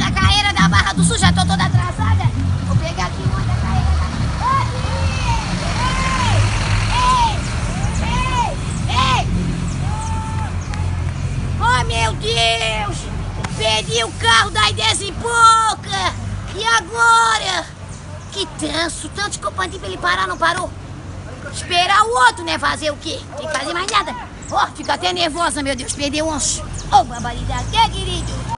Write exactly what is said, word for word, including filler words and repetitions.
da carreira da Barra do Sul, já tô toda atrasada. Vou pegar aqui uma da carreira da... Ei! Ei! Ei! Oh, meu Deus! Perdi o carro das dez e pouca! E agora? Que tranço! Tanto que eu pedi pra ele parar, não parou? Esperar o outro, né? Fazer o quê? Tem que fazer mais nada. Ó, oh, fica até nervosa, meu Deus. Perdeu um... Ô, oh, barbaridade. É, querido?